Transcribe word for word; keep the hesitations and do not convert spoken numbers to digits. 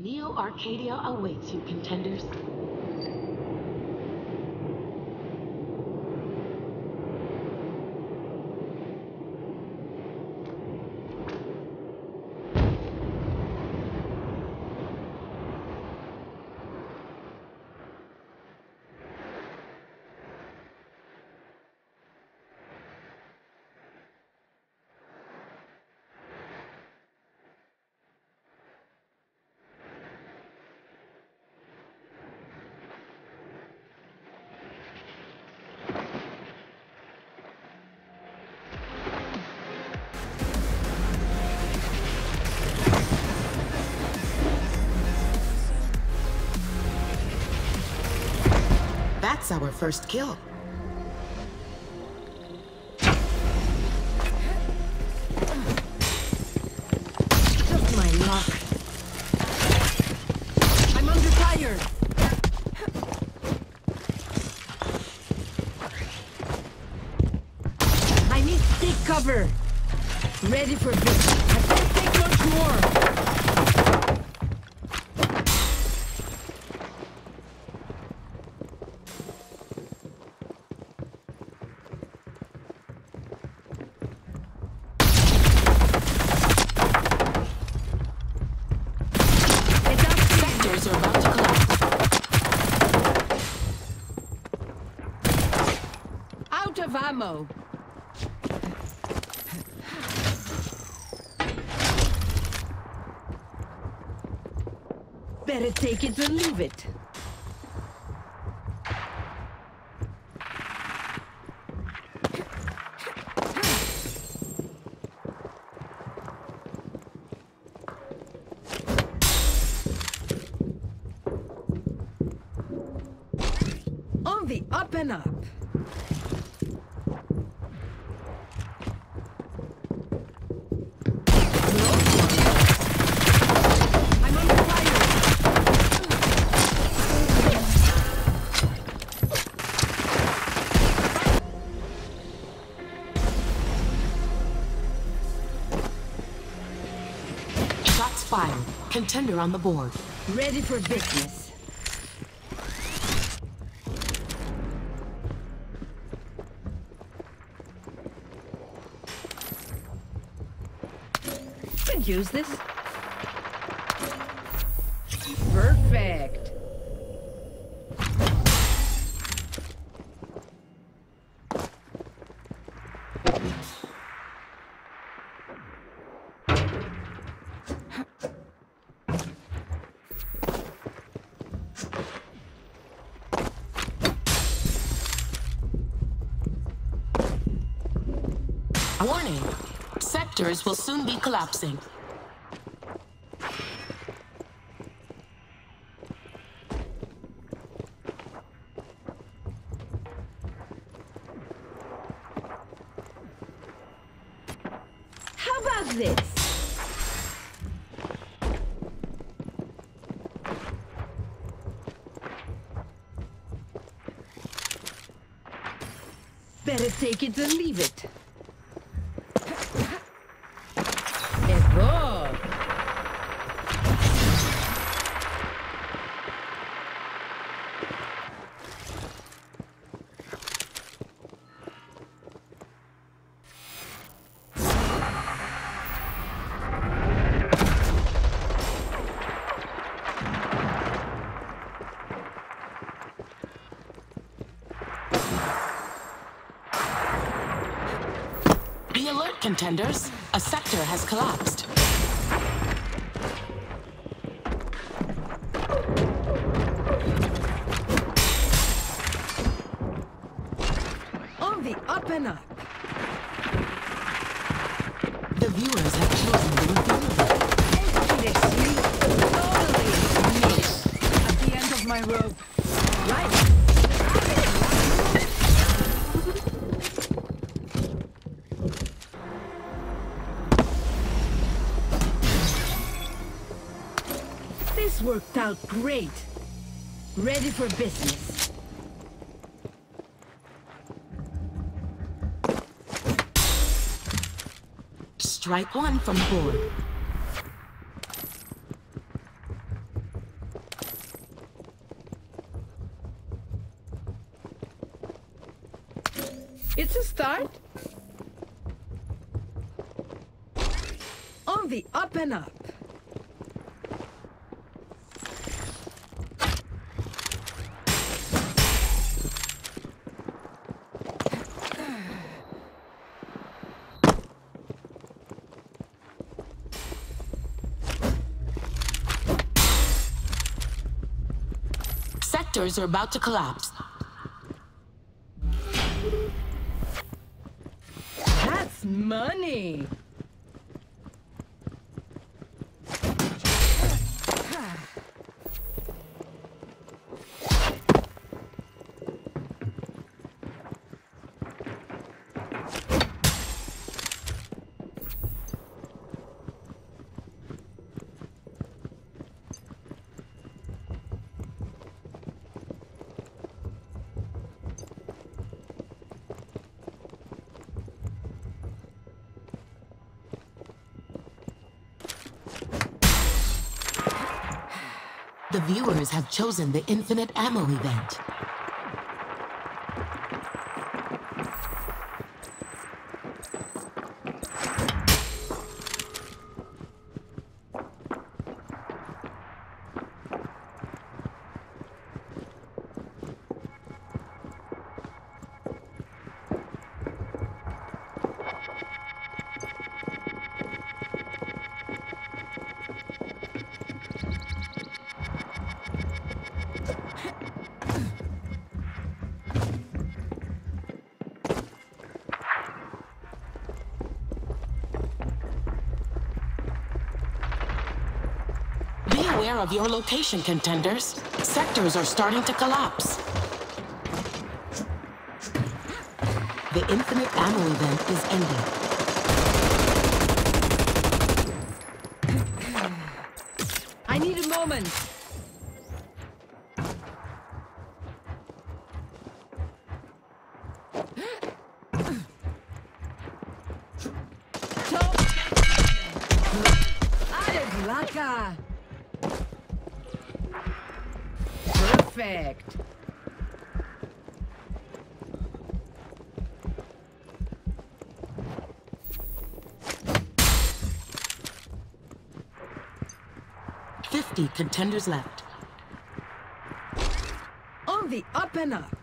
Neo Arcadia awaits you, contenders. That's our first kill. Just my luck. I'm under fire. I need to take cover. Ready for this. I can't take much more. Of ammo. Better take it or leave it. On the up and up. Fired. Contender on the board. Ready for business. Could use this. Perfect. Warning. Sectors will soon be collapsing. How about this? Better take it or leave it. Be alert, contenders. A sector has collapsed. On the up and up. The viewers have chosen the reveal. Totally miss. At the end of my rope. Right. This worked out great. Ready for business. Strike one from board. It's a start. On the up and up. Sectors are about to collapse. That's money. The viewers have chosen the Infinite Ammo event. Be aware of your location, contenders. Sectors are starting to collapse. The Infinite Ammo event is ending. I need a moment. Laka. Perfect. Fifty contenders left. On the up and up.